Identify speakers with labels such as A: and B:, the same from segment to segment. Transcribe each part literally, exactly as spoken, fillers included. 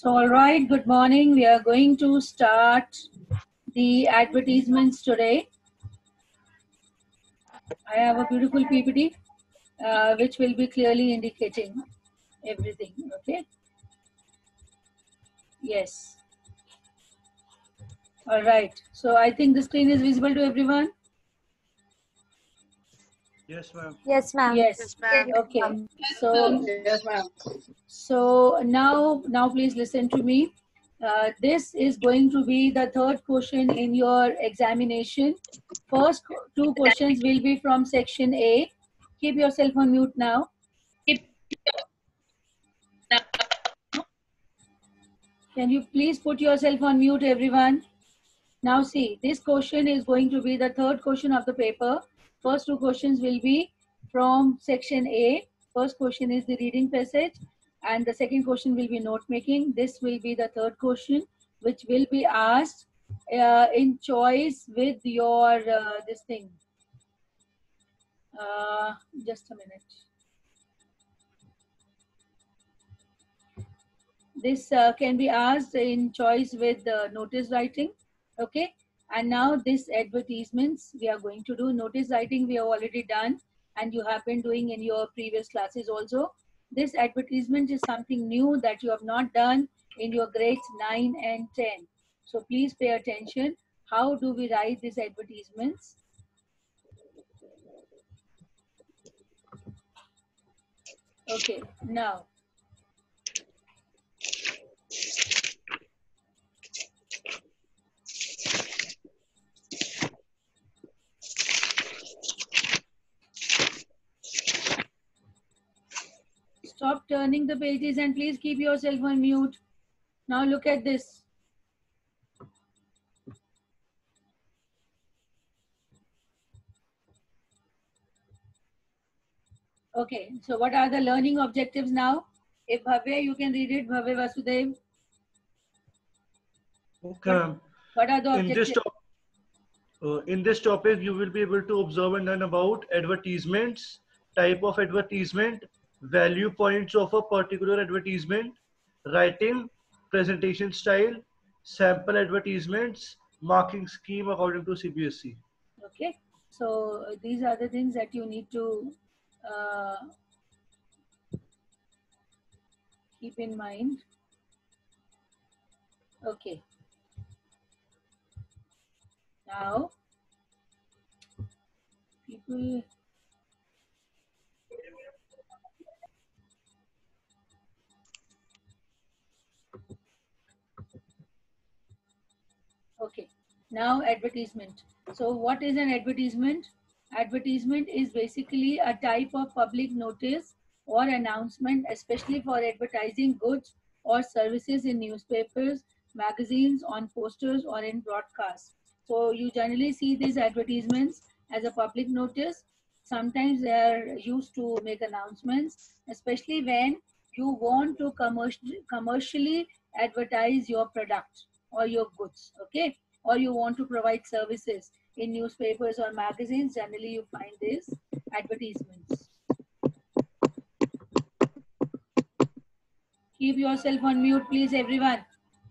A: So, all right, good morning. We are going to start the advertisements today. I have a beautiful P P T uh, which will be clearly indicating everything. Okay. Yes. All right. So, I think the screen is visible to everyone.
B: Yes, ma'am.
C: Yes, ma'am.
A: Yes.
C: Yes, ma'am.
A: Okay. So,
D: Yes, ma'am.
A: so now, now please listen to me. Uh, this is going to be the third question in your examination. First two questions will be from section A. Keep yourself on mute now. Can you please put yourself on mute, everyone? Now see, this question is going to be the third question of the paper. First two questions will be from section A. First question is the reading passage and the second question will be note making. This will be the third question which will be asked uh, in choice with your uh, this thing. Uh, just a minute. This uh, can be asked in choice with uh, notice writing. Okay. And now this advertisements we are going to do. Notice writing we have already done and you have been doing in your previous classes also. This advertisement is something new that you have not done in your grades nine and ten. So please pay attention. How do we write these advertisements? Okay, now. Stop turning the pages and please keep yourself on mute. Now look at this. Okay, so what are the learning objectives now? If Bhavya, you can read it, Bhavya Vasudev.
B: Okay, ma'am.
A: What are the
B: In this,
A: objectives?
B: top, uh, in this topic, you will be able to observe and learn about advertisements, type of advertisement, value points of a particular advertisement, writing, presentation style, sample advertisements, marking scheme according to C B S E.
A: Okay, so uh, these are the things that you need to uh, keep in mind. Okay. Now, people. Okay, now advertisement. So what is an advertisement? Advertisement is basically a type of public notice or announcement, especially for advertising goods or services in newspapers, magazines, on posters or in broadcasts. So you generally see these advertisements as a public notice. Sometimes they are used to make announcements, especially when you want to commercial, commercially advertise your product or your goods, okay, or you want to provide services in newspapers or magazines. Generally you find these advertisements. Keep yourself on mute, please, everyone.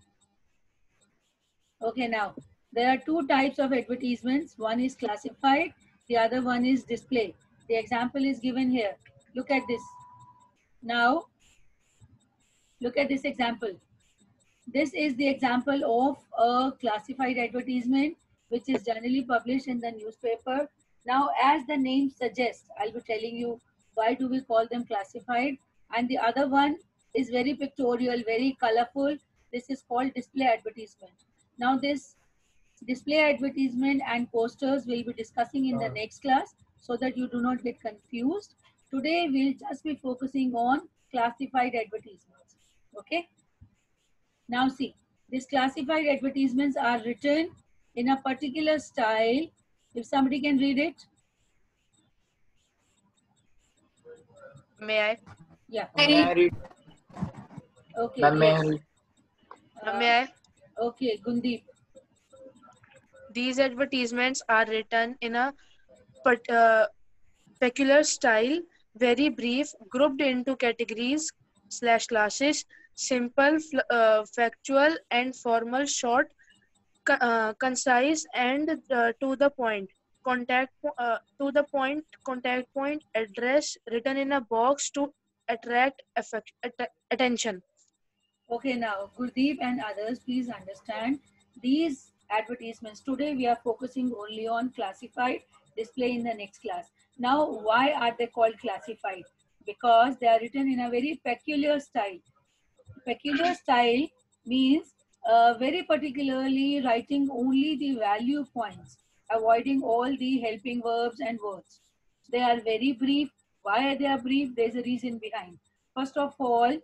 A: Okay, now there are two types of advertisements. One is classified, the other one is display. The example is given here. Look at this. Now look at this example. This is the example of a classified advertisement which is generally published in the newspaper. Now, as the name suggests, I'll be telling you why do we call them classified. And the other one is very pictorial, very colorful. This is called display advertisement. Now, this display advertisement and posters we'll be discussing in the next class so that you do not get confused. Today, we'll just be focusing on classified advertisements. Okay. Now see, these classified advertisements are written in a particular style. If somebody can read it.
C: May I?
A: Yeah.
D: May I read?
A: Okay.
D: Ma'am, may I
A: Yes.
D: read?
A: Uh,
C: May I?
A: okay, Gundeep.
C: These advertisements are written in a but, uh, peculiar style, very brief, grouped into categories slash classes. simple, fl- uh, factual, and formal, short, co- uh, concise, and uh, to the point. Contact po- uh, to the point, contact point, address written in a box to attract affect, att- attention.
A: Okay, now Gurdeep and others, please understand these advertisements. Today we are focusing only on classified display in the next class. Now, why are they called classified? Because they are written in a very peculiar style. Peculiar style means uh, very particularly writing only the value points, avoiding all the helping verbs and words. They are very brief. Why they are brief? There's a reason behind. First of all,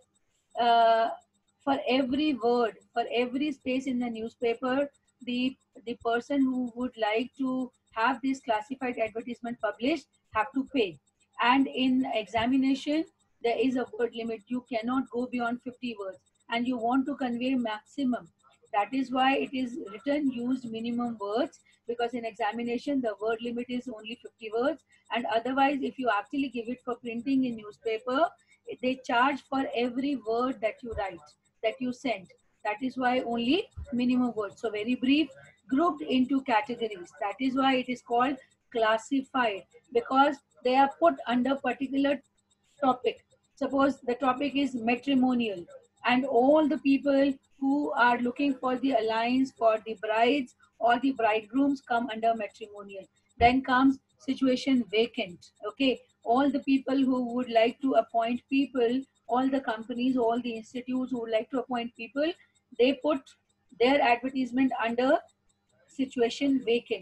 A: uh, for every word, for every space in the newspaper, the the person who would like to have this classified advertisement published have to pay. And in examination, there is a word limit. You cannot go beyond fifty words, and you want to convey maximum. That is why it is written used minimum words, because in examination the word limit is only fifty words, and otherwise if you actually give it for printing in newspaper, they charge for every word that you write, that you send. That is why only minimum words. So very brief, grouped into categories. That is why it is called classified, because they are put under particular topic. Suppose the topic is matrimonial, and all the people who are looking for the alliance for the brides or the bridegrooms come under matrimonial. Then comes situation vacant. Okay, all the people who would like to appoint people, all the companies, all the institutes who would like to appoint people, they put their advertisement under situation vacant.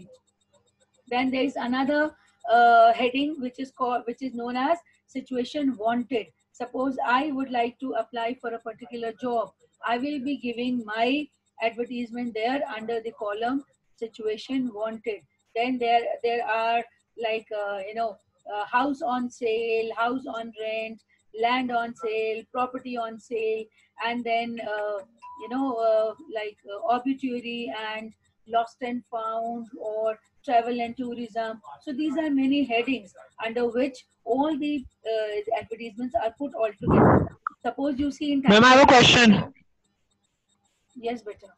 A: Then there is another uh, heading which is called, which is known as situation wanted. Suppose I would like to apply for a particular job, I will be giving my advertisement there under the column situation wanted. Then there there are like uh, you know uh, house on sale, house on rent, land on sale, property on sale, and then uh, you know uh, like uh, obituary and lost and found, or travel and tourism. So these are many headings under which all the uh, advertisements are put all together. Suppose you see in
D: Ma'am, I
A: Times
D: have
A: of
D: a question.
A: yes, better.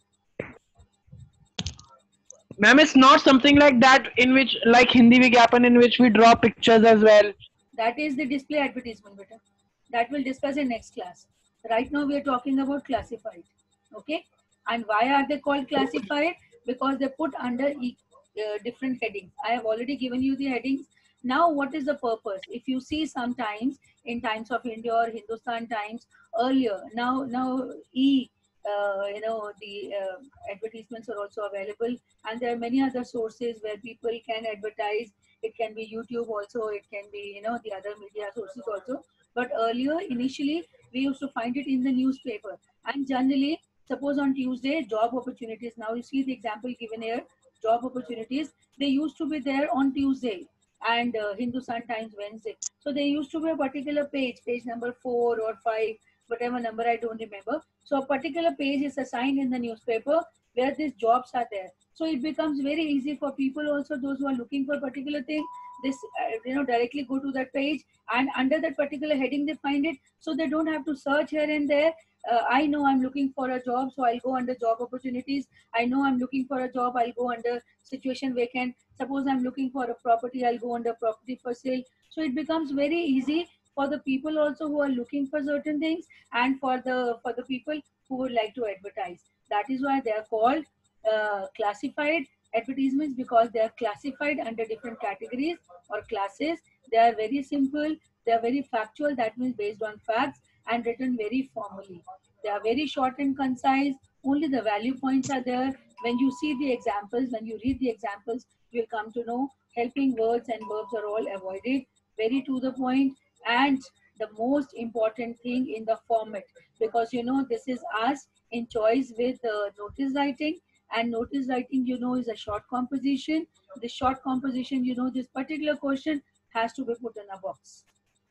D: Ma'am, it's not something like that in which, like Hindi Vigyapan, in which we draw pictures as well.
A: That is the display advertisement, beta. That we'll discuss in next class. Right now we are talking about classified. Okay. And why are they called classified? Because they put under e- uh, different headings. I have already given you the headings. Now what is the purpose? If you see sometimes in Times of India or Hindustan Times earlier, now now e uh, you know the uh, advertisements are also available, and there are many other sources where people can advertise. It can be YouTube also, it can be you know the other media sources also. But earlier, initially, we used to find it in the newspaper. And generally, suppose on Tuesday, job opportunities. Now you see the example given here, job opportunities. They used to be there on Tuesday, and uh, Hindustan Times Wednesday. So they used to be a particular page, page number four or five, whatever number, I don't remember. So a particular page is assigned in the newspaper where these jobs are there. So it becomes very easy for people also, those who are looking for a particular thing, this uh, you know directly go to that page, and under that particular heading they find it, so they don't have to search here and there. uh, I know I'm looking for a job, so I'll go under job opportunities. I know I'm looking for a job, I'll go under situation vacant. Suppose I'm looking for a property, I'll go under property for sale. So it becomes very easy for the people also who are looking for certain things, and for the for the people who would like to advertise. That is why they are called uh, classified advertisements, because they are classified under different categories or classes. They are very simple, they are very factual, that means based on facts, and written very formally. They are very short and concise, only the value points are there. When you see the examples, when you read the examples, you'll come to know helping words and verbs are all avoided, very to the point, and the most important thing in the format, because you know this is us in choice with uh, notice writing, and notice writing you know is a short composition. The short composition, you know this particular question has to be put in a box.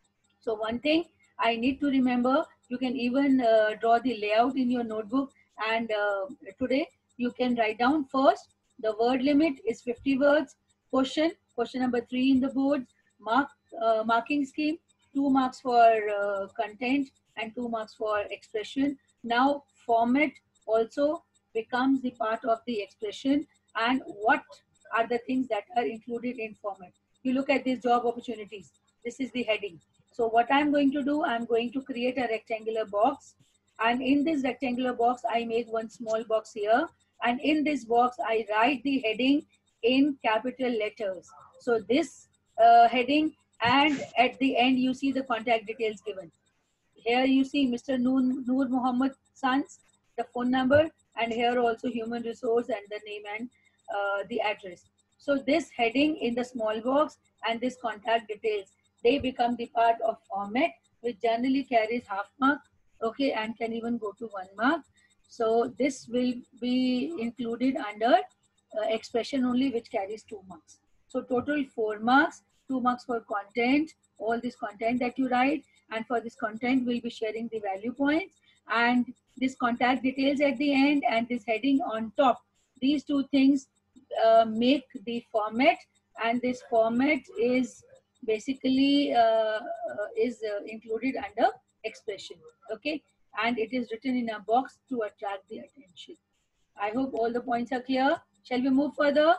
A: So one thing I need to remember, you can even uh, draw the layout in your notebook, and uh, today you can write down first the word limit is fifty words. Question, question number three in the board. Mark, uh, marking scheme, two marks for uh, content and two marks for expression. Now format also becomes the part of the expression, and what are the things that are included in format. You look at these job opportunities. This is the heading. So what I'm going to do, I'm going to create a rectangular box, and in this rectangular box I make one small box here, and in this box I write the heading in capital letters. So this uh, heading, and at the end you see the contact details given. Here you see Mister Noor, Noor Muhammad Sons, the phone number, and here also human resource and the name and uh, the address. So this heading in the small box and this contact details, they become the part of format, which generally carries half mark, okay, and can even go to one mark. So this will be included under uh, expression only, which carries two marks. So total four marks, two marks for content, all this content that you write, and for this content we'll be sharing the value points, and this contact details at the end, and this heading on top. These two things uh, make the format, and this format is basically uh, uh, is uh, included under expression, okay, and it is written in a box to attract the attention. I hope all the points are clear. Shall we move further?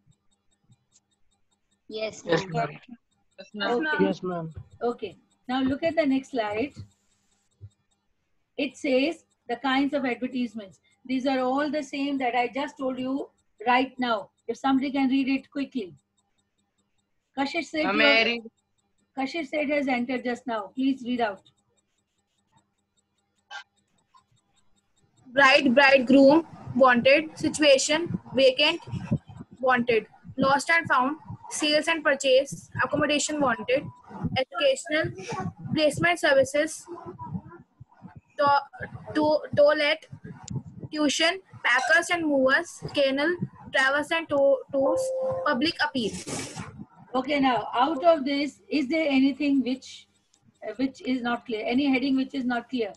E: Yes,
D: Yes,
E: ma'am.
D: ma'am.
A: Okay.
D: Yes, ma'am.
A: Okay, now look at the next slide. It says the kinds of advertisements. These are all the same that I just told you right now. If somebody can read it quickly. Kashish said,
F: Mary.
A: Kashish said has entered just now. Please read out.
G: Bride, bridegroom, wanted, situation, vacant, wanted, lost and found, sales and purchase, accommodation wanted, educational, placement services, to, to, toilet, tuition, packers and movers, kennel, travels and to, tours, public appeal.
A: Okay, now out of this, is there anything which uh, which is not clear? Any heading which is not clear?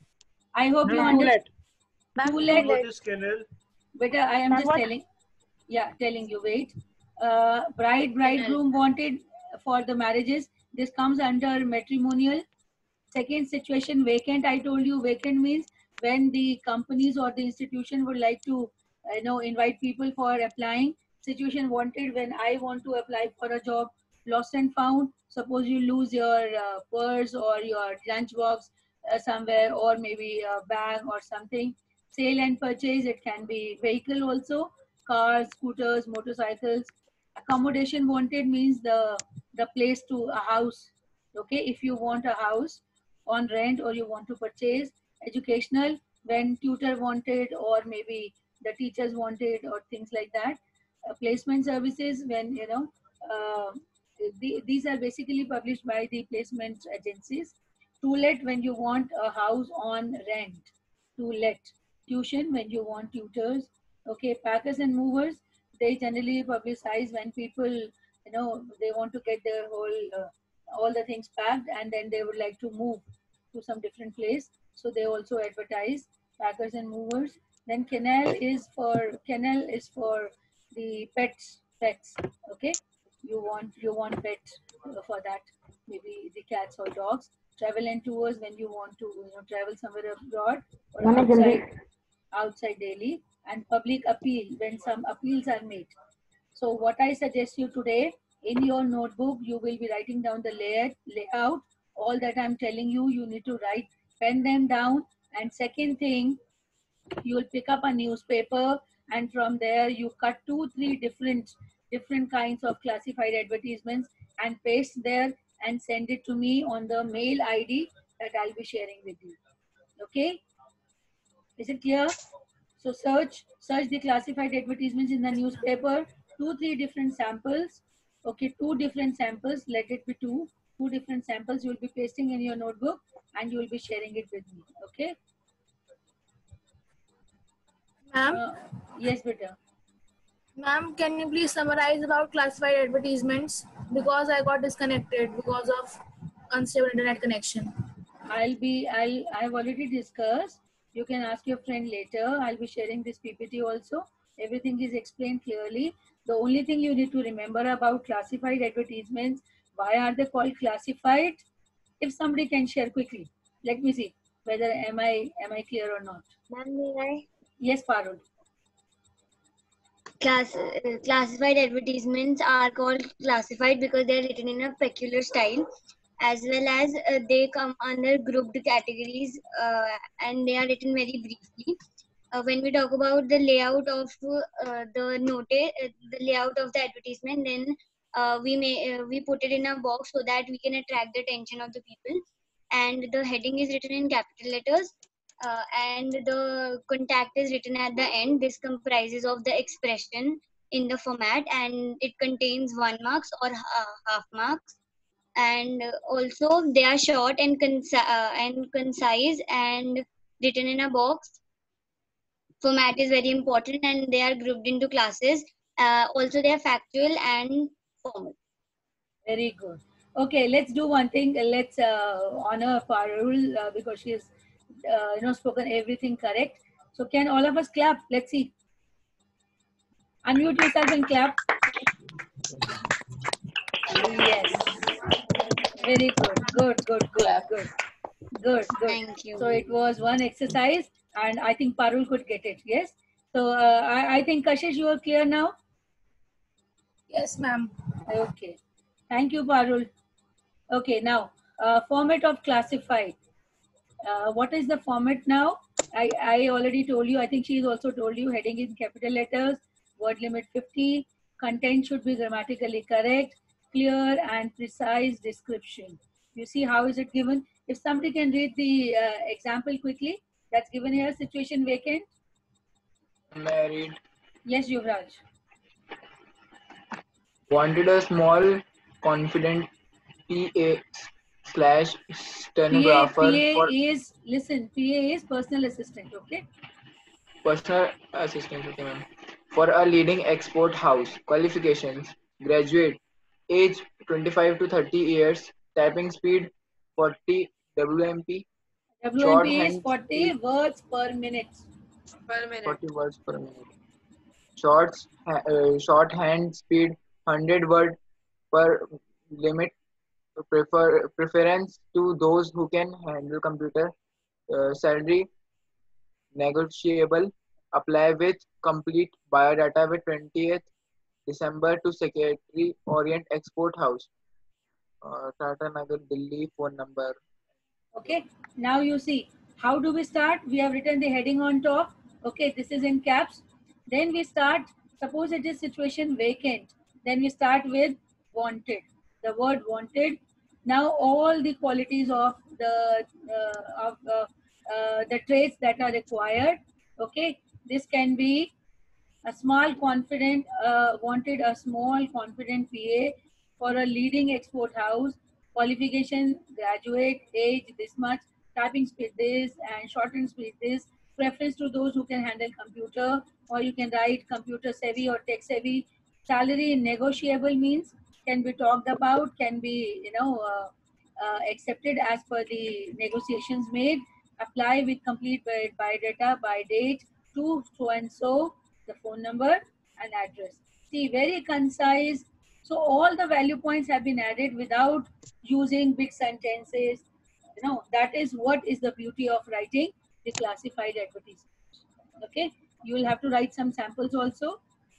A: I hope you understand. To let.
B: What is kennel?
A: Better, I am just telling. Yeah, telling you. Wait. Uh, bride, bridegroom wanted for the marriages. This comes under matrimonial. Second situation, vacant. I told you, vacant means when the companies or the institution would like to, you know, invite people for applying. Situation, wanted, when I want to apply for a job. Lost and found. Suppose you lose your uh, purse or your lunch box uh, somewhere, or maybe a bag or something. Sale and purchase, it can be vehicle also, cars, scooters, motorcycles. Accommodation wanted means the the place to a house. Okay, if you want a house on rent or you want to purchase. Educational, when tutor wanted, or maybe the teachers wanted, or things like that. Uh, placement services, when you know uh, the, these are basically published by the placement agencies. To let, when you want a house on rent. To let. Tuition, when you want tutors. Okay, packers and movers, they generally publicize when people, you know, they want to get their whole uh, all the things packed, and then they would like to move to some different place, so they also advertise packers and movers. Then kennel is for kennel is for the pets pets. Okay, you want you want pet uh, for that, maybe the cats or dogs. Travel and tours, when you want to, you know, travel somewhere abroad or outside outside Delhi. And public appeal, when some appeals are made. So what I suggest you today, in your notebook, you will be writing down the layout, layout, all that I'm telling you, you need to write, pen them down. And second thing, you will pick up a newspaper, and from there you cut two, three different, different kinds of classified advertisements and paste there and send it to me on the mail I D that I'll be sharing with you. Okay? Is it clear? So search, search the classified advertisements in the newspaper, two, three different samples. Okay, two different samples, let it be two, two different samples you will be pasting in your notebook, and you will be sharing it with me, okay?
G: Ma'am,
A: Uh, yes, beta.
G: ma'am, can you please summarize about classified advertisements? Because I got disconnected because of unstable internet connection.
A: I'll be, I'll, I've already discussed. You can ask your friend later. I'll be sharing this P P T also. Everything is explained clearly. The only thing you need to remember about classified advertisements, why are they called classified? If somebody can share quickly, let me see. Whether am I am I clear or not?
E: Ma'am, may I?
A: Yes, Parul.
E: Class, uh, classified advertisements are called classified because they are written in a peculiar style, as well as uh, they come under grouped categories, uh, and they are written very briefly. Uh, when we talk about the layout of uh, the note, uh, the layout of the advertisement, then uh, we may uh, we put it in a box so that we can attract the attention of the people. And the heading is written in capital letters, uh, and the contact is written at the end. This comprises of the expression in the format, and it contains one marks or uh, half marks. And also they are short and conci- uh, and concise and written in a box. Format is very important, and they are grouped into classes. Uh, also, they are factual and formal.
A: Very good. Okay, let's do one thing. Let's uh, honor Parul uh, because she has, uh, you know, spoken everything correct. So can all of us clap? Let's see. Unmute yourself and clap. Yes. Very good. Good. Good. Good. Good. Good. Good.
E: Thank you.
A: So it was one exercise, and I think Parul could get it. Yes. So uh, I, I think Kashish, you are clear now.
G: Yes, ma'am.
A: Okay. Thank you, Parul. Okay, now uh, format of classified. Uh, what is the format now? I, I already told you. I think she's also told you. Heading in capital letters. Word limit fifty. Content should be grammatically correct. Clear and precise description. You see how is it given? If somebody can read the uh, example quickly. That's given here. Situation vacant.
F: Married.
A: Yes, Yuvraj.
F: Wanted a small, confident P A slash
A: P A,
F: stenographer
A: P A
F: for
A: is, listen, P A is personal assistant, okay?
F: personal assistant, okay, ma'am. For a leading export house. Qualifications: graduate, age twenty-five to thirty years, typing speed forty W M P,
A: W M P is
F: shorthand
A: forty
F: speed
A: words per minute.
C: Per minute.
F: forty words per minute. Shorts, uh, shorthand speed one hundred word per limit. Prefer preference to those who can handle computer. Uh, salary negotiable. Apply with complete biodata with twentieth December to Secretary Orient Export House. Uh, Tata Nagar, Delhi. Phone number.
A: Okay, now you see, how do we start? We have written the heading on top. Okay, this is in caps. Then we start, suppose it is situation vacant. Then we start with wanted. The word wanted. Now all the qualities of the uh, of uh, uh, the traits that are required. Okay, this can be a small confident uh, wanted a small confident P A for a leading export house. Qualification: graduate, age this much, typing speed this, and shortened speed this. Preference to those who can handle computer, or you can write computer savvy or tech savvy. Salary negotiable means can be talked about, can be you know uh, uh, accepted as per the negotiations made. Apply with complete by, by data by date to so and so, the phone number and address. See, very concise. So all the value points have been added without using big sentences. You know, that is what is the beauty of writing the classified advertisement. Okay, you will have to write some samples also.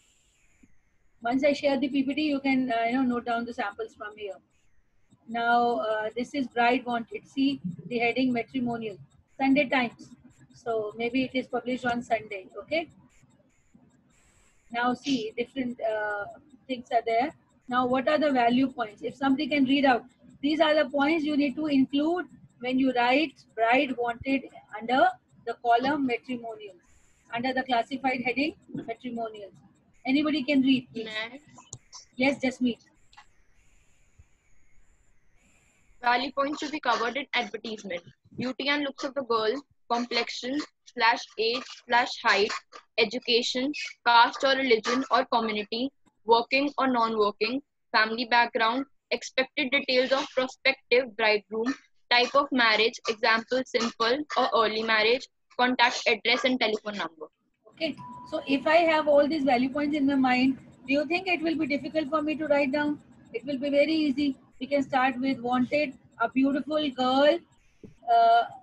A: Once I share the P P T, you can uh, you know note down the samples from here. Now uh, this is bride wanted. See the heading matrimonial. Sunday Times. So maybe it is published on Sunday. Okay. Now see, different uh, things are there. Now what are the value points? If somebody can read out, these are the points you need to include when you write bride wanted under the column matrimonials, under the classified heading matrimonials. Anybody can read, please. Yes, Jasmeet.
H: Value points to be covered in advertisement. Beauty and looks of the girl, complexion slash age slash height, education, caste or religion or community, working or non-working, family background, expected details of prospective bridegroom, type of marriage, example simple or early marriage, contact address and telephone number.
A: Okay, so if I have all these value points in my mind, do you think it will be difficult for me to write down? It will be very easy. We can start with wanted, a beautiful girl, uh,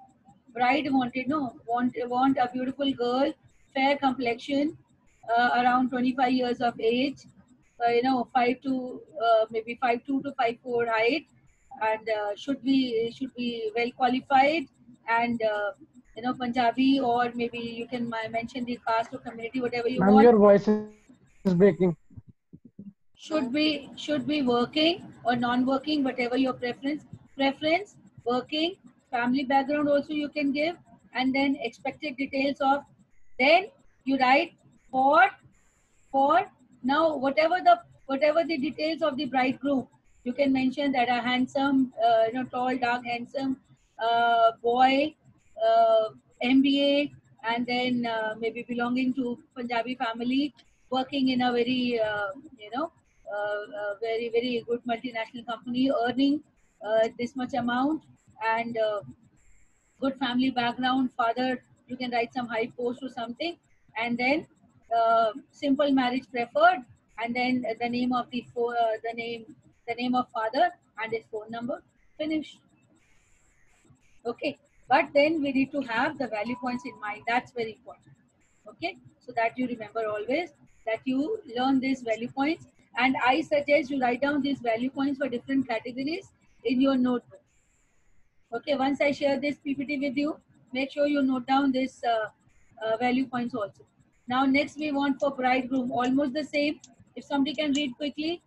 A: bride wanted, no, want, want a beautiful girl, fair complexion, uh, around twenty-five years of age, uh, you know, five to uh, maybe five two to five four height, and uh, should be should be well qualified, and uh, you know, Punjabi, or maybe you can ma- mention the caste or community, whatever you
I: Ma'am,
A: want.
I: your voice is breaking.
A: Should be should be working or non-working, whatever your preference. Preference, working, family background also you can give, and then expected details of. Then you write for for now whatever the whatever the details of the bridegroom. You can mention that a handsome, uh, you know, tall, dark, handsome uh, boy, uh, M B A, and then uh, maybe belonging to Punjabi family, working in a very uh, you know uh, uh, very very good multinational company, earning uh, this much amount, and uh, good family background, father, you can write some high post or something, and then uh, simple marriage preferred, and then the name of the fo- uh, the name the name of father and his phone number. Finish. Okay, but then we need to have the value points in mind. That's very important. Okay, so that you remember always, that you learn these value points, and I suggest you write down these value points for different categories in your notebook. Okay, once I share this P P T with you, make sure you note down this uh, uh, value points also. Now next we want for bridegroom, almost the same. If somebody can read quickly.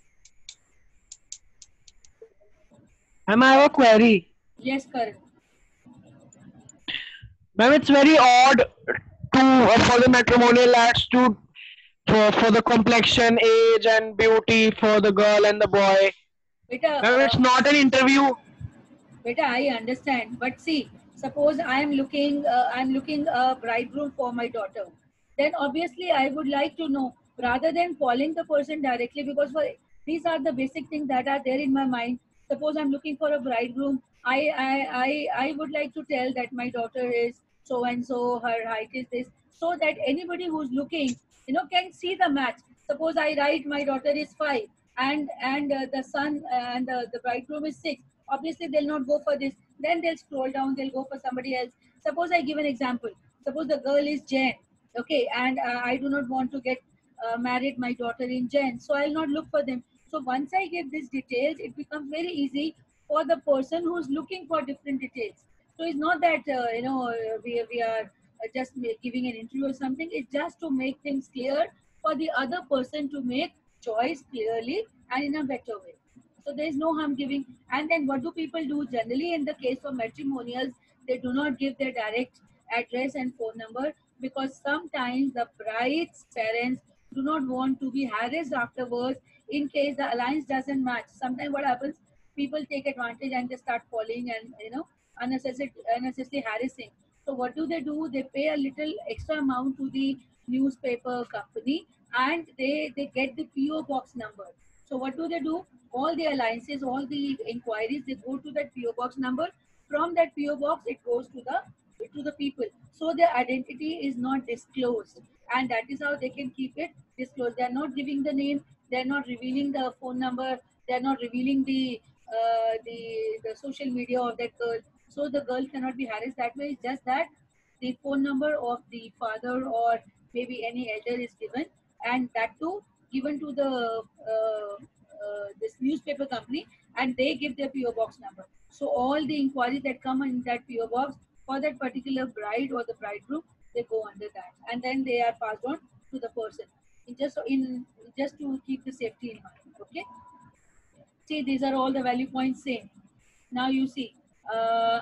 D: Ma'am, I have a query.
A: Yes, correct.
D: Ma'am, it's very odd to uh, for the matrimonial ads to for for the complexion, age, and beauty for the girl and the boy.
A: Beta,
D: Ma'am, it's
A: uh,
D: not an interview.
A: Beta, I understand, but see, suppose I am looking, uh, I'm looking a bridegroom for my daughter. Then obviously I would like to know, rather than calling the person directly, because for these are the basic things that are there in my mind. Suppose I'm looking for a bridegroom, I I I, I would like to tell that my daughter is so and so, her height is this, so that anybody who's looking, you know, can see the match. Suppose I write my daughter is five, and and uh, the son uh, and uh, the bridegroom is six. Obviously they'll not go for this, then they'll scroll down, they'll go for somebody else. Suppose I give an example. Suppose the girl is Jain, okay, and uh, I do not want to get uh, married my daughter in Jain, so I'll not look for them. So once I get these details, it becomes very easy for the person who's looking for different details. So it's not that uh, you know uh, we, we are uh, just ma- giving an interview or something. It's just to make things clear for the other person to make choice clearly and in a better way. So there is no harm giving. And then what do people do generally in the case of matrimonials? They do not give their direct address and phone number, because sometimes the bride's parents do not want to be harassed afterwards in case the alliance doesn't match. Sometimes what happens, people take advantage and they start calling and you know unnecessary, unnecessarily harassing. So what do they do? They pay a little extra amount to the newspaper company, and they they get the P O box number. So what do they do? All the alliances, all the inquiries, they go to that P O box number. From that P O box, it goes to the to the people. So their identity is not disclosed, and that is how they can keep it disclosed. They are not giving the name. They are not revealing the phone number. They are not revealing the uh, the the social media of that girl. So the girl cannot be harassed that way. It's just that the phone number of the father or maybe any elder is given, and that too given to the uh, uh, this newspaper company, and they give their P O box number. So all the inquiries that come in that P O box for that particular bride or the bridegroom, they go under that, and then they are passed on to the person. In just in just to keep the safety in mind. Okay. See, these are all the value points same. Now you see uh,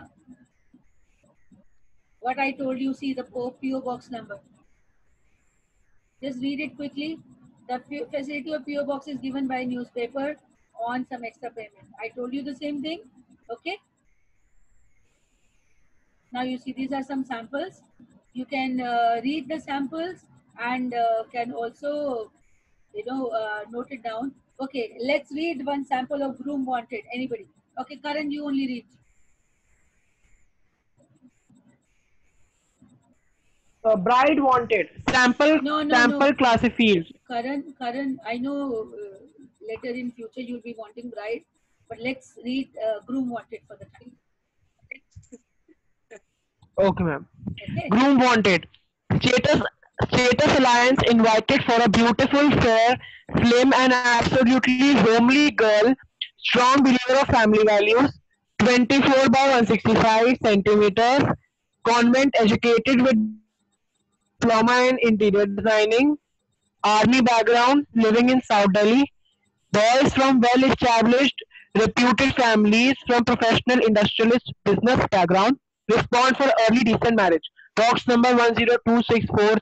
A: what I told you. See the P O box number. Just read it quickly. The facility of P O box is given by newspaper on some extra payment. I told you the same thing. Okay. Now you see these are some samples. You can uh, read the samples and uh, can also you know uh, note it down. Okay, let's read one sample of groom wanted. Anybody? Okay, Karan, you only read.
D: Uh, bride wanted. Sample
A: No, no,
D: sample
A: no.
D: classy fields.
A: Karan, Karan, I know uh, later in future you'll be wanting bride, but let's read uh, groom wanted for the time.
D: Okay, ma'am.
A: Okay.
D: Groom wanted. Status Status Alliance invited for a beautiful, fair, slim, and absolutely homely girl. Strong believer of family values. twenty-four by one hundred sixty-five centimeters. Convent educated with diploma in interior designing. Army background. Living in South Delhi. Boys from well-established, reputed families from professional industrialist business background respond for early decent marriage. Box number one zero two six four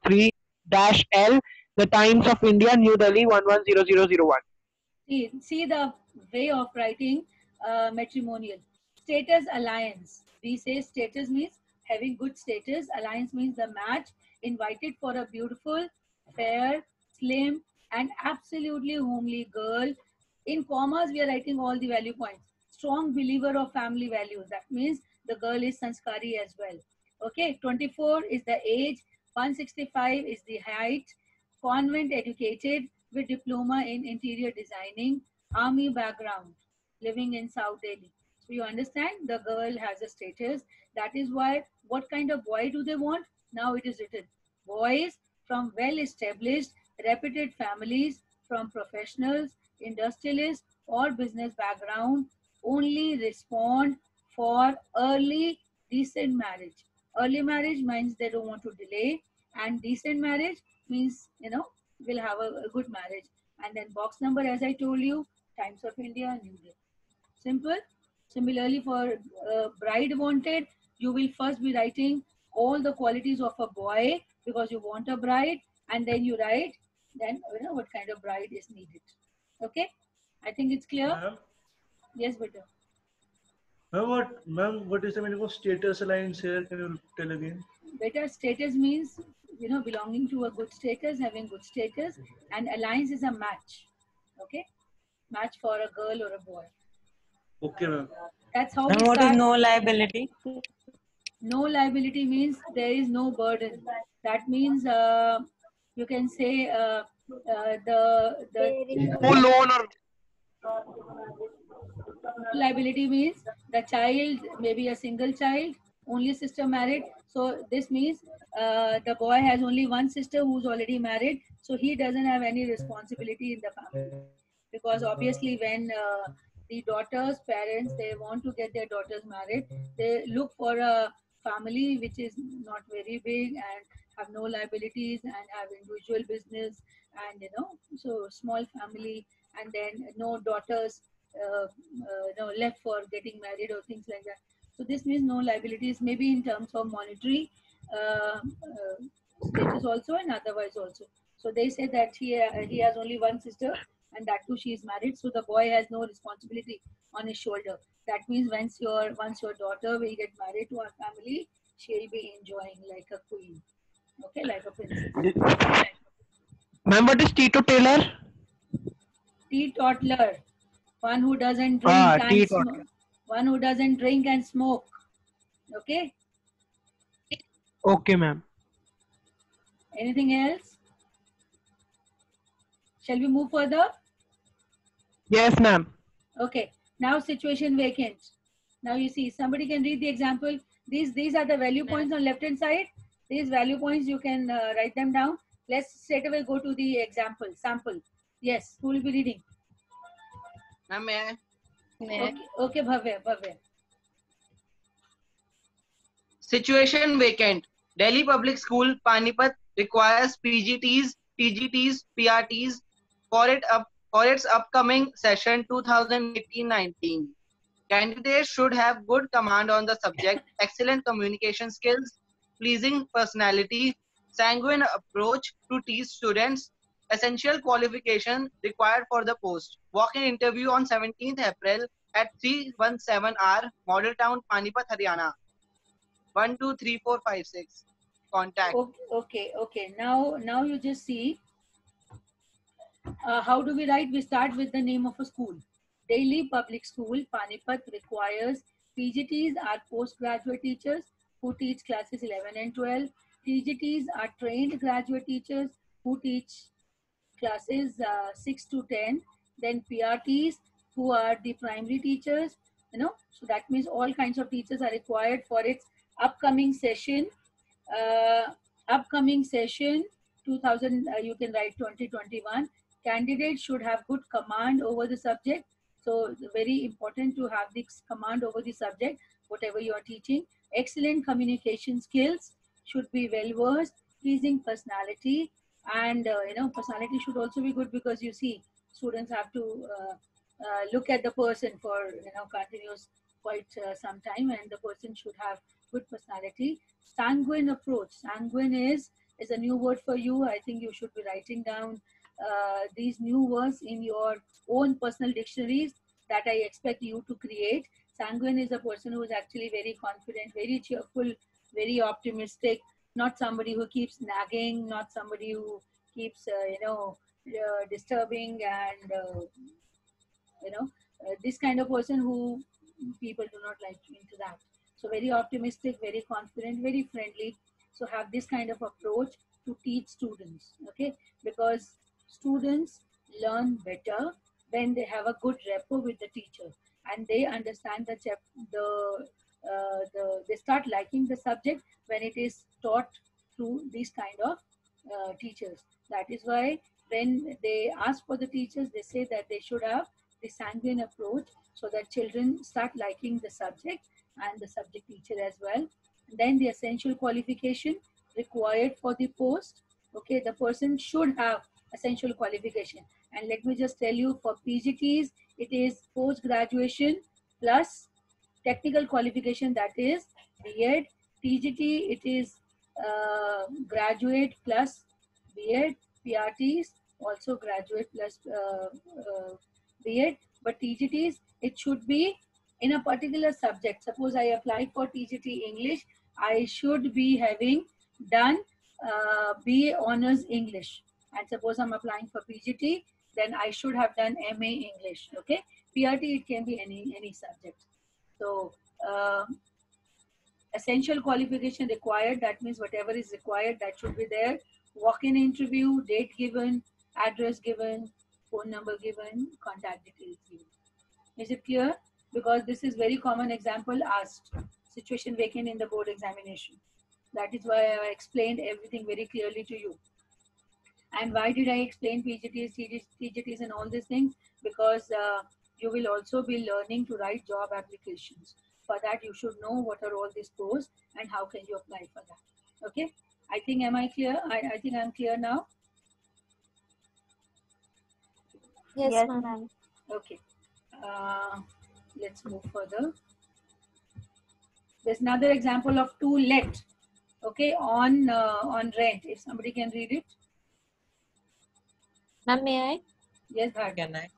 D: three-L. The Times of India, New Delhi one one zero zero zero one.
A: See, see the way of writing uh, matrimonial. Status alliance. We say status means having good status. Alliance means the match. Invited for a beautiful, fair, slim, and absolutely homely girl. In commas, we are writing all the value points. Strong believer of family values. That means the girl is sanskari as well. Okay, twenty-four is the age. one hundred sixty-five is the height. Convent educated with diploma in interior designing, army background, living in South Delhi. So you understand the girl has a status. That is why what kind of boy do they want? Now it is written. Boys from well-established, reputed families, from professionals, industrialists, or business background only respond for early decent marriage. Early marriage means they don't want to delay, and decent marriage means, you know, we'll have a, a good marriage. And then box number, as I told you, Times of India, New Delhi. Simple. Similarly, for uh, bride wanted, you will first be writing all the qualities of a boy because you want a bride, and then you write then you know what kind of bride is needed. Okay, I think it's clear.
B: Ma'am,
A: Yes, better.
B: ma'am, what, ma'am, what is the meaning of status alliance here? Can you tell again?
A: Better status means, you know, belonging to a good status, having good status, and alliance is a match. Okay, match for a girl or a boy.
B: Okay, ma'am.
A: That's how
J: And
A: we
J: what is
A: start.
J: no liability?
A: No liability means there is no burden. That means uh, you can say uh, uh, the the
D: No loan or
A: liability means the child may be a single child, only sister married. So this means uh, the boy has only one sister who's already married, so he doesn't have any responsibility in the family. Because obviously when uh, the daughter's parents, they want to get their daughters married, they look for a family which is not very big and have no liabilities and have individual business, and you know, so small family, and then no daughters uh, uh, you know, left for getting married or things like that. So this means no liabilities, maybe in terms of monetary uh, uh, status also and otherwise also. So they say that he uh, he has only one sister, and that too she is married, so the boy has no responsibility on his shoulder. That means once your once your daughter will get married to our family, she'll be enjoying like a queen, okay, like a princess.
D: ma'am, what is Tito Taylor?
A: Teetotaler, one who doesn't drink
D: Ah,
A: and
D: teetotaler.
A: smoke, one who doesn't drink and smoke. Okay.
D: Okay, ma'am.
A: Anything else? Shall we move further?
D: Yes, ma'am.
A: Okay. Now situation vacant. Now you see, somebody can read the example. These these are the value points on left hand side. These value points you can uh, write them down. Let's straight away go to the example sample. Yes, who will be reading?
K: Ma'am, may I?
A: Okay, okay, Bhavya, Bhavya.
K: Situation vacant. Delhi Public School, Panipat requires P G Ts, T G Ts, P R Ts for it up for its upcoming session two thousand eighteen nineteen. Candidates should have good command on the subject, excellent communication skills, pleasing personality, sanguine approach to teach students, essential qualification required for the post. Walk-in interview on seventeenth April at three seventeen R, Model Town, Panipat, Haryana. one two three four five six. Contact.
A: Okay, okay, okay. Now, now you just see. Uh, how do we write? We start with the name of a school. Delhi Public School, Panipat requires P G Ts are postgraduate teachers who teach classes eleven and twelve. T G Ts are trained graduate teachers who teach classes uh, six to ten. Then P R Ts who are the primary teachers, you know, so that means all kinds of teachers are required for its upcoming session, uh, upcoming session two thousand, uh, you can write twenty twenty-one. Candidates should have good command over the subject. So very important to have this command over the subject, whatever you are teaching. Excellent communication skills, should be well versed, pleasing personality, and uh, you know, personality should also be good, because you see students have to uh, uh, look at the person for, you know, continuous quite uh, some time, and the person should have good personality. Sanguine approach. Sanguine is is a new word for you. I think you should be writing down uh, these new words in your own personal dictionaries that I expect you to create. Sanguine is a person who is actually very confident, very cheerful, very optimistic, not somebody who keeps nagging, not somebody who keeps, uh, you know, uh, disturbing and, uh, you know, uh, this kind of person who people do not like into that. So very optimistic, very confident, very friendly. So have this kind of approach to teach students, okay? Because students learn better when they have a good rapport with the teacher, and they understand the chap the uh, the they start liking the subject when it is taught through these kind of uh, teachers. That is why when they ask for the teachers, they say that they should have the sanguine approach, so that children start liking the subject and the subject teacher as well. Then the essential qualification required for the post. Okay, the person should have essential qualification. And let me just tell you, for P G Ts, it is post graduation plus technical qualification, that is B Ed. T G T, it is uh, graduate plus B Ed. P R Ts, also graduate plus uh, uh, B Ed. But T G Ts, it should be in a particular subject. Suppose I apply for T G T English, I should be having done uh, B A Honors English. And suppose I'm applying for P G T, then I should have done M A English. Okay, P R T, it can be any any subject. So uh, essential qualification required, that means whatever is required, that should be there. Walk-in interview, date given, address given, phone number given, contact details given. Is it clear? Because this is very common example asked, situation vacant in the board examination. That is why I explained everything very clearly to you. And why did I explain P G Ts, T G Ts and all these things? Because uh, you will also be learning to write job applications. For that, you should know what are all these posts and how can you apply for that. Okay, I think, am I clear? I, I think I'm clear now.
J: Yes,
L: Yes,
J: ma'am.
L: ma'am.
A: Okay, uh, let's move further. There's another example of to let, okay, on uh, on rent. If somebody can read it.
J: Ma'am, may I?
A: Yes, Bhargav.
K: Can I?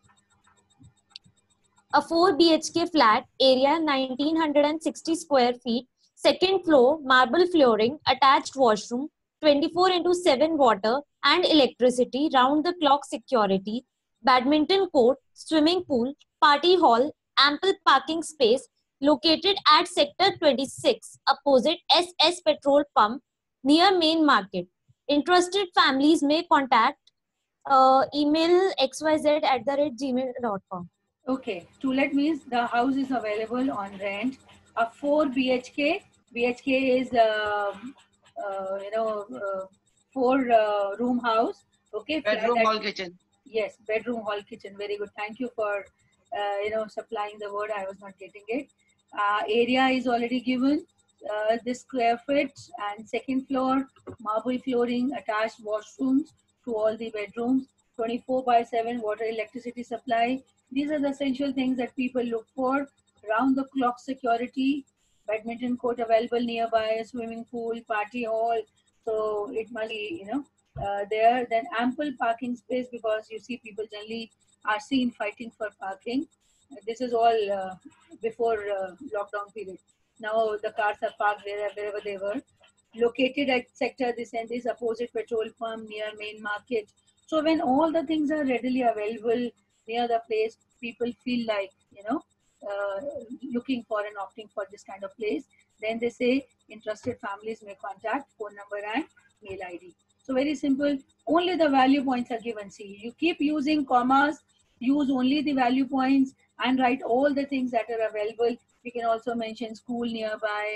J: A four B H K flat, area nineteen sixty square feet, second floor, marble flooring, attached washroom, twenty-four into seven water and electricity, round the clock security, badminton court, swimming pool, party hall, ample parking space, located at sector twenty-six, opposite S S petrol pump, near main market. Interested families may contact uh, email xyz at the rate gmail dot com.
A: Okay, to let means the house is available on rent. A four B H K. B H K is uh, uh, you know uh, four uh, room house. Okay,
K: Bedroom,
A: flat
K: hall,
A: at-
K: kitchen.
A: Yes, bedroom, hall, kitchen. Very good. Thank you for uh, you know supplying the word. I was not getting it. Uh, area is already given. Uh, the square feet and second floor, marble flooring, attached washrooms to all the bedrooms. twenty-four by seven water electricity supply. These are the essential things that people look for. Round the clock security, badminton court available nearby, swimming pool, party hall. So it must be, you know, uh, there. Then ample parking space, because you see people generally are seen fighting for parking. This is all uh, before uh, lockdown period. Now the cars are parked wherever, wherever they were. Located at sector this and this, opposite petrol pump, near main market. So when all the things are readily available near the place, people feel like, you know, uh, looking for and opting for this kind of place. Then they say interested families may contact phone number and mail I D. So very simple. Only the value points are given. See, you keep using commas, use only the value points and write all the things that are available. We can also mention school nearby,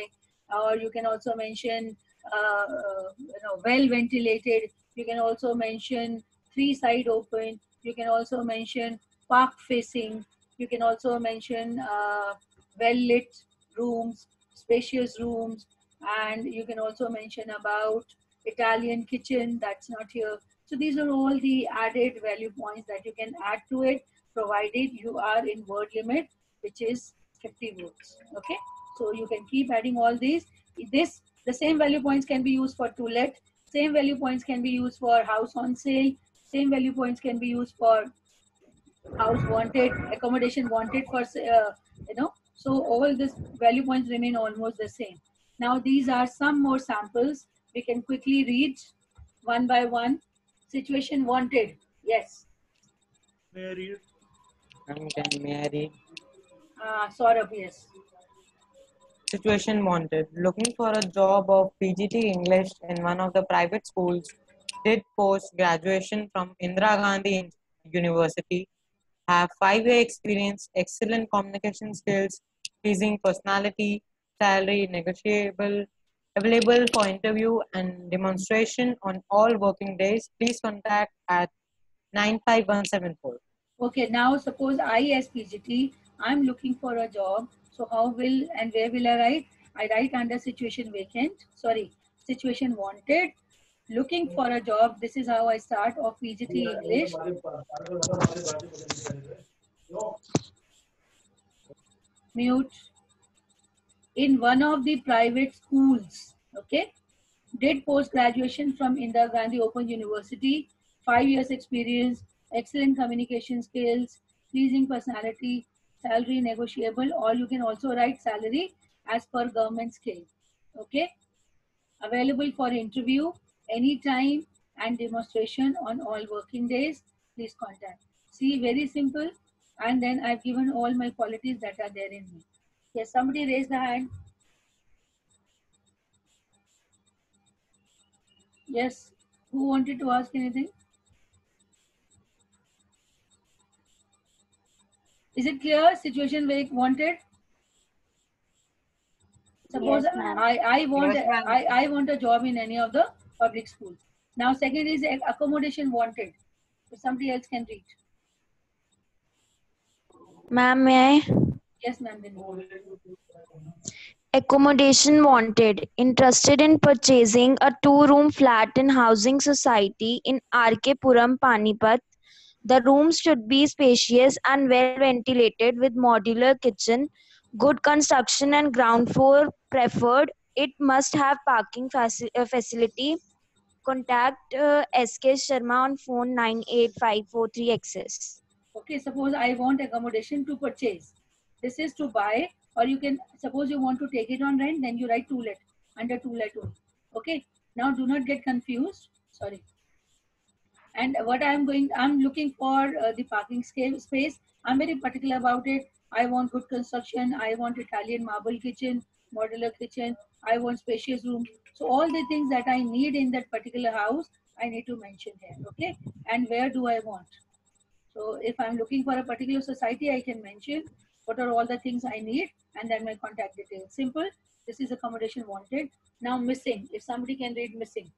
A: or you can also mention uh, uh, you know, well ventilated. You can also mention three side open. You can also mention park facing. You can also mention uh, well lit rooms, spacious rooms, and you can also mention about Italian kitchen. That's not here. So these are all the added value points that you can add to it, provided you are in word limit, which is fifty words. Okay, so you can keep adding all these. This the same value points can be used for to let. Same value points can be used for house on sale. Same value points can be used for house wanted, accommodation wanted for uh, you know. So all these value points remain almost the same. Now these are some more samples. We can quickly read one by one. Situation wanted. Yes.
B: May I read?
L: Um, can may I read?
A: Uh, Saurabh, yes.
L: Situation wanted. Looking for a job of P G T English in one of the private schools. Did post graduation from Indira Gandhi University. Have five-year experience, excellent communication skills, pleasing personality, salary negotiable, available for interview and demonstration on all working days. Please contact at nine five one seven four.
A: Okay, now suppose I as P G T, I'm looking for a job. So how will and where will I write? I write under situation vacant, sorry, situation wanted, looking for a job. This is how I start of P G T English. Mute. In one of the private schools, okay? Did post-graduation from Indira Gandhi Open University, five years experience, excellent communication skills, pleasing personality, salary negotiable, or you can also write salary as per government scale. Okay? Available for interview anytime and demonstration on all working days. Please contact. See, very simple. And then I've given all my qualities that are there in me. Yes, somebody raise the hand. Yes, who wanted to ask anything? Is it clear? Situation where wanted? Suppose
M: Yes, ma'am.
A: I, I want
M: Yes, ma'am.
A: I, I want a job in any of the public schools. Now second is accommodation wanted. So somebody else can read.
M: Ma'am, may I?
A: Yes, ma'am.
M: Accommodation wanted. Interested in purchasing a two-room flat in Housing Society in R K Puram, Panipat. The rooms should be spacious and well ventilated with modular kitchen, good construction and ground floor preferred. It must have parking faci- uh, facility. Contact uh, S K Sharma on phone nine eight five four three X S.
A: Okay, suppose I want accommodation to purchase. This is to buy, or you can, suppose you want to take it on rent, then you write to let, under to let only. Okay, now do not get confused. Sorry. And what I'm going, I'm looking for uh, the parking scale space. I'm very particular about it. I want good construction. I want Italian marble kitchen, modular kitchen. I want spacious room. So all the things that I need in that particular house, I need to mention here. Okay, and where do I want? So if I'm looking for a particular society, I can mention what are all the things I need and then my contact details. Simple. This is accommodation wanted. Now missing. If somebody can read missing.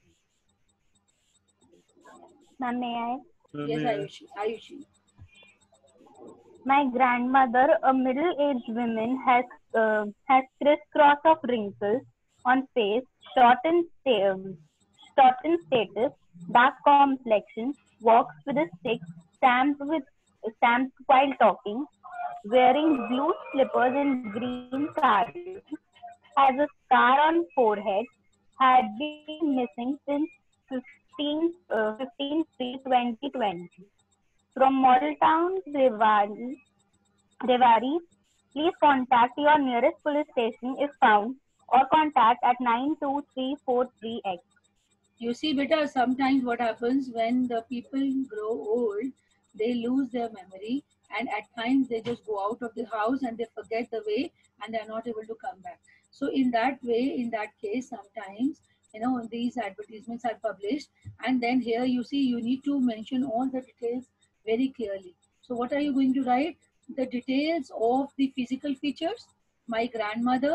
N: Ma'am, may I?
A: Yes, Ayushi. Ayushi.
N: My grandmother, a middle-aged woman, has uh, has crisscross of wrinkles on face, short in, sta- um, short in status, dark complexion, walks with a stick, stamped with stamped while talking, wearing blue slippers and green sari, has a scar on forehead, had been missing since fifteenth uh, fifteenth April twenty twenty. From Model Town, Rewari, Rewari, please contact your nearest police station if found or contact at nine two three four three X.
A: You see, beta, sometimes what happens when the people grow old, they lose their memory and at times they just go out of the house and they forget the way and they're not able to come back. So in that way, in that case, sometimes, you know, these advertisements are published and then here you see you need to mention all the details very clearly. So what are you going to write? The details of the physical features. My grandmother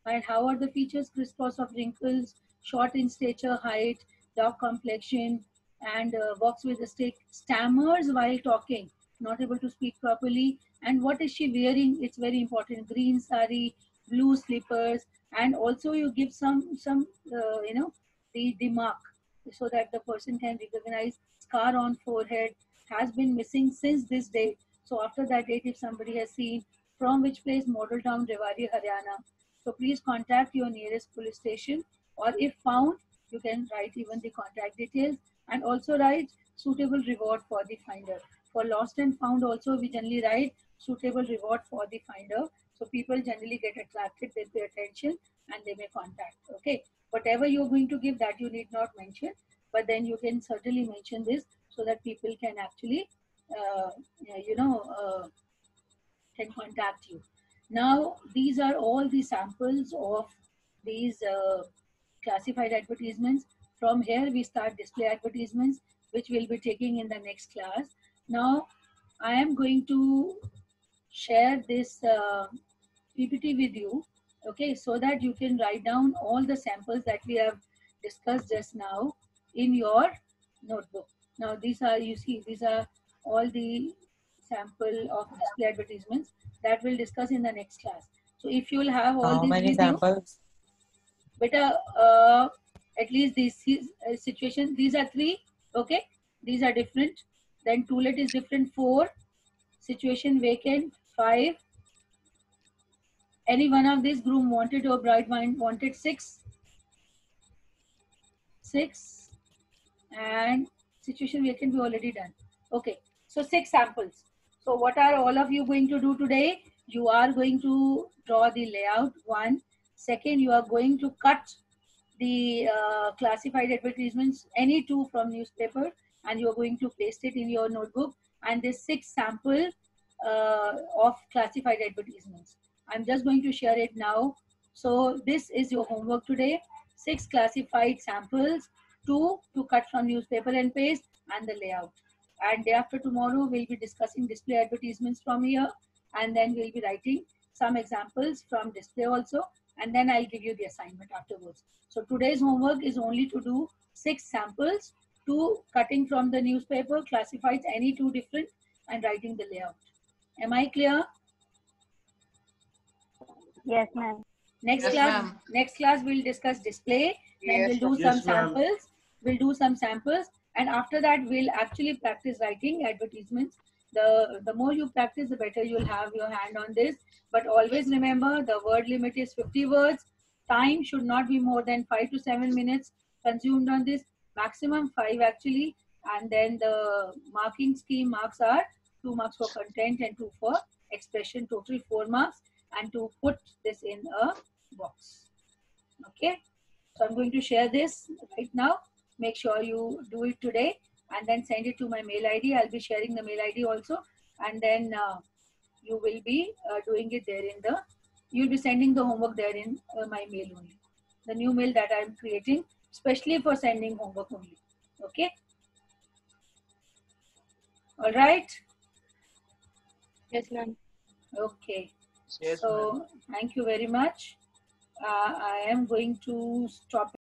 A: And how are the features? Crisscross of wrinkles, short in stature, height, dark complexion, and uh, walks with a stick, stammers while talking, not able to speak properly. And what is she wearing? It's very important. Green sari, blue slippers, and also you give some some uh, you know the the mark so that the person can recognize. Scar on forehead, has been missing since this date. So after that date, if somebody has seen, from which place? Model Town, Rewari, Haryana. So please contact your nearest police station, or if found, you can write even the contact details, and also write suitable reward for the finder. For lost and found also, we generally write suitable reward for the finder. So people generally get attracted, they pay attention, and they may contact. Okay. Whatever you're going to give, that you need not mention, but then you can certainly mention this so that people can actually, uh, you know, uh, can contact you. Now, these are all the samples of these uh, classified advertisements. From here, we start display advertisements, which we'll be taking in the next class. Now, I am going to share this uh, P P T with you, okay, so that you can write down all the samples that we have discussed just now in your notebook. Now, these are, you see, these are all the sample of display advertisements that we'll discuss in the next class. So if you'll have all
L: How
A: these
L: many
A: with
L: samples?
A: you, better uh, at least this uh, situation, these are three, okay, these are different. Then toolet is different, four. Situation vacant, five. Any one of these, groom wanted or bride wanted, six. Six. And situation vacant we already done. Okay, so six samples. So what are all of you going to do today? You are going to draw the layout, one. Second, you are going to cut the uh, classified advertisements, any two from newspaper, and you are going to paste it in your notebook. And this six sample uh, of classified advertisements. I'm just going to share it now. So this is your homework today. Six classified samples, two to cut from newspaper and paste, and the layout. And day after tomorrow, we'll be discussing display advertisements from here, and then we'll be writing some examples from display also, and then I'll give you the assignment afterwards. So today's homework is only to do six samples, two cutting from the newspaper, classified any two different, and writing the layout. Am I clear?
N: Yes, ma'am.
A: Next
N: Yes,
A: class,
N: ma'am.
A: next class we'll discuss display. Then
N: Yes,
A: we'll do
N: ma'am.
A: some
N: Yes, ma'am.
A: samples. We'll do some samples, and after that we'll actually practice writing advertisements. The the more you practice, the better you'll have your hand on this. But always remember, the word limit is fifty words. Time should not be more than five to seven minutes consumed on this. Maximum five actually. And then the marking scheme marks are two marks for content and two for expression. Total four marks. And to put this in a box. Okay. So I'm going to share this right now. Make sure you do it today and then send it to my mail I D. I'll be sharing the mail I D also. And then uh, you will be uh, doing it there in the, you'll be sending the homework there in uh, my mail only. The new mail that I'm creating, especially for sending homework only. Okay. All right.
H: Yes, ma'am.
A: Okay.
F: Yes,
A: so thank you very much. Uh, I am going to stop